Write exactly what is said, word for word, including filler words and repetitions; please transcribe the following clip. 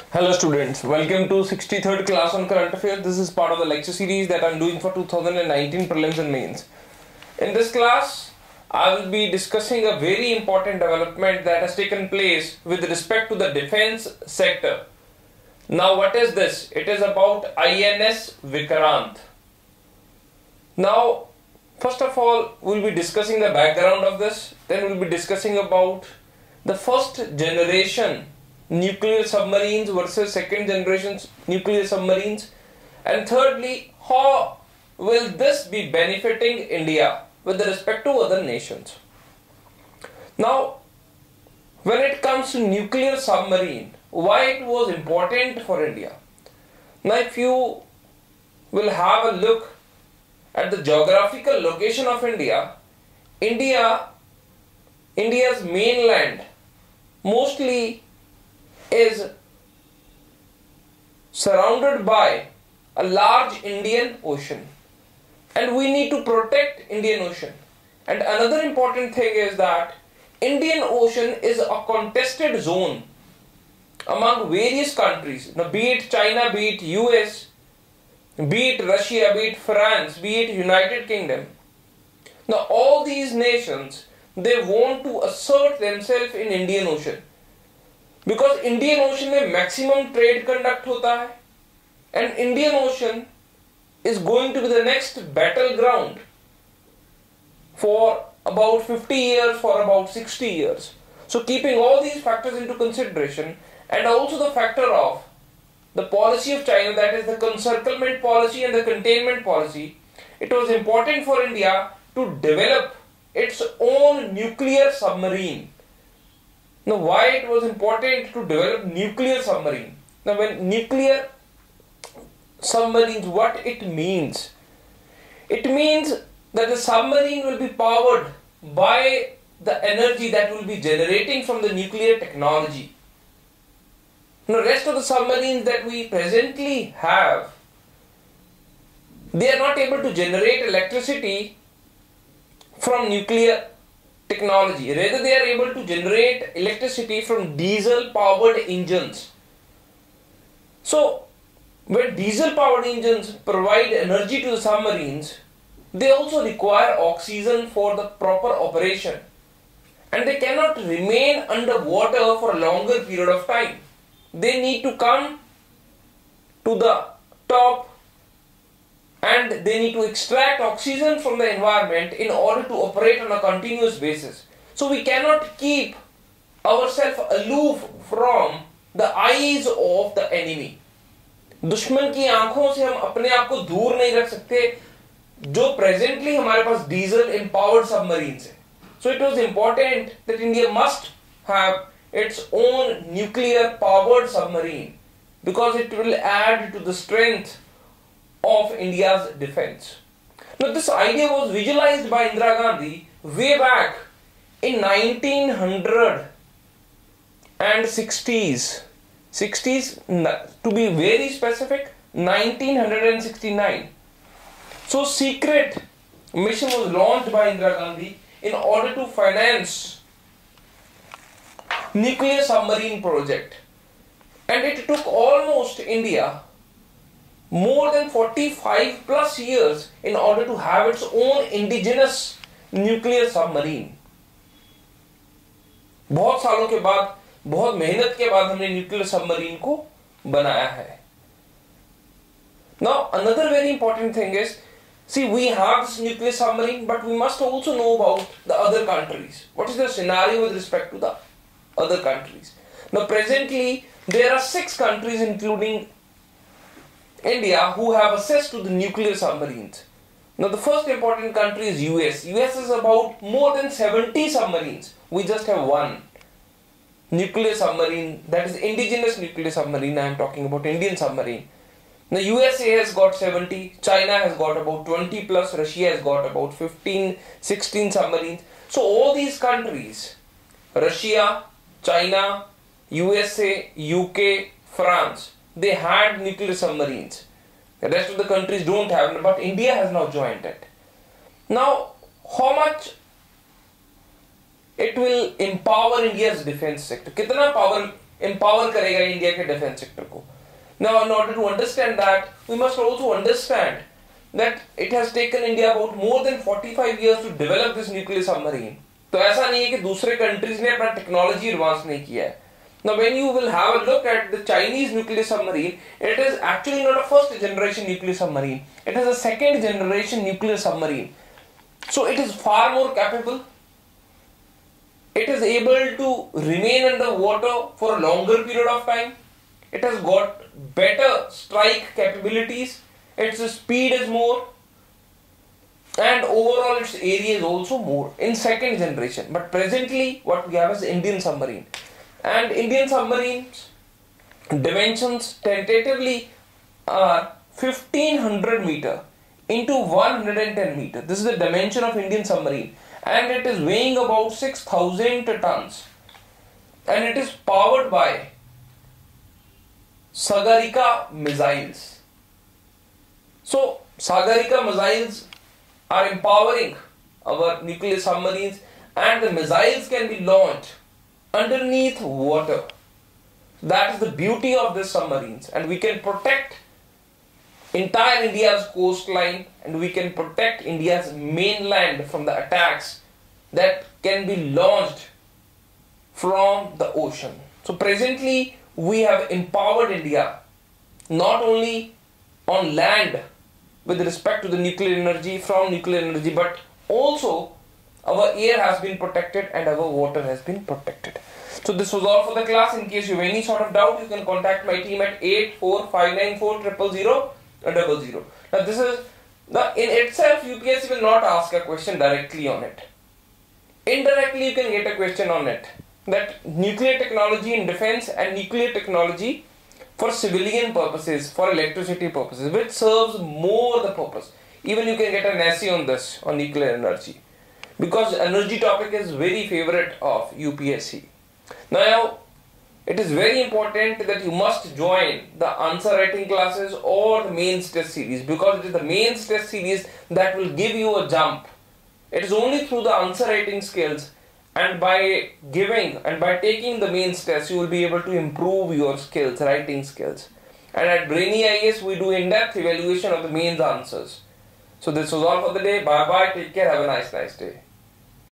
Hello students, welcome to sixty-third class on current affairs. This is part of the lecture series that I am doing for two thousand nineteen prelims and mains. In this class, I will be discussing a very important development that has taken place with respect to the defense sector. Now what is this? It is about I N S Vikrant. Now, first of all, we will be discussing the background of this. Then we will be discussing about the first generation nuclear submarines versus second generation nuclear submarines, and thirdly, how will this be benefiting India with respect to other nations. Now, when it comes to nuclear submarine, why it was important for India? Now, if you will have a look at the geographical location of India, India, India's mainland mostly is surrounded by a large Indian Ocean, and we need to protect Indian Ocean. And another important thing is that Indian Ocean is a contested zone among various countries, now be it China, be it U S, be it Russia, be it France, be it United Kingdom. Now all these nations, they want to assert themselves in Indian Ocean, because Indian Ocean में maximum trade conduct होता है, and Indian Ocean is going to be the next battleground for about fifty years, for about sixty years. So keeping all these factors into consideration, and also the factor of the policy of China, that is the encirclement policy and the containment policy, it was important for India to develop its own nuclear submarine. Now, why it was important to develop nuclear submarine? Now, when nuclear submarines, what it means? It means that the submarine will be powered by the energy that will be generating from the nuclear technology. Now, rest of the submarines that we presently have, they are not able to generate electricity from nuclear technology. Rather, they are able to generate electricity from diesel powered engines. So, when diesel powered engines provide energy to the submarines, they also require oxygen for the proper operation, and they cannot remain underwater for a longer period of time. They need to come to the top, and they need to extract oxygen from the environment in order to operate on a continuous basis. So we cannot keep ourselves aloof from the eyes of the enemy. दुश्मन की आंखों से हम अपने आप को दूर नहीं रख सकते, जो presently हमारे पास diesel empowered submarines है. So it was important that India must have its own nuclear powered submarine, because it will add to the strength of India's defense. Now, this idea was visualized by Indira Gandhi way back in nineteen sixties, sixties to be very specific, nineteen sixty-nine. So, secret mission was launched by Indira Gandhi in order to finance nuclear submarine project, and it took almost India more than forty-five plus years in order to have its own indigenous nuclear submarine. बहुत सालों के बाद, बहुत मेहनत के बाद हमने nuclear submarine को बनाया है. Now, another very important thing is, see, we have this nuclear submarine, but we must also know about the other countries. What is the scenario with respect to the other countries? Now, presently, there are six countries, including India, who have access to the nuclear submarines. Now, the first important country is U S. U S is about more than seventy submarines. We just have one nuclear submarine, that is indigenous nuclear submarine. I am talking about Indian submarine. Now, U S A has got seventy, China has got about twenty plus, Russia has got about fifteen, sixteen submarines. So, all these countries, Russia, China, U S A, U K, France, they had nuclear submarines. The rest of the countries don't have, but India has now joined it. Now, how much it will empower India's defense sector? कितना power empower करेगा India के defence sector को. Now, in order to understand that, we must also understand that it has taken India about more than forty-five years to develop this nuclear submarine. तो ऐसा नहीं है कि दूसरे कंट्रीज ने अपना टेक्नोलॉजी एडवांस नहीं किया है. Now, when you will have a look at the Chinese nuclear submarine, it is actually not a first generation nuclear submarine. It is a second generation nuclear submarine. So it is far more capable. It is able to remain under water for a longer period of time. It has got better strike capabilities. Its speed is more. And overall its area is also more in second generation. But presently what we have is Indian submarine. And Indian submarines dimensions tentatively are fifteen hundred meter into one hundred ten meter. This is the dimension of Indian submarine. And it is weighing about six thousand tons. And it is powered by Sagarika missiles. So Sagarika missiles are empowering our nuclear submarines, and the missiles can be launched underneath water. That is the beauty of these submarines, and we can protect entire India's coastline, and we can protect India's mainland from the attacks that can be launched from the ocean. So presently we have empowered India not only on land with respect to the nuclear energy, from nuclear energy, but also our air has been protected and our water has been protected. So this was all for the class. In case you have any sort of doubt, you can contact my team at eight four five nine four zero zero zero zero zero. Now this is the in itself, U P S C will not ask a question directly on it. Indirectly you can get a question on it, that nuclear technology in defense and nuclear technology for civilian purposes, for electricity purposes, which serves more the purpose. Even you can get an essay on this, on nuclear energy, because energy topic is very favorite of U P S C. Now, it is very important that you must join the answer writing classes or the mains test series, because it is the mains test series that will give you a jump. It is only through the answer writing skills, and by giving and by taking the mains test, you will be able to improve your skills, writing skills. And at Brainy I A S, we do in-depth evaluation of the mains answers. So this was all for the day. Bye bye. Take care. Have a nice, nice day.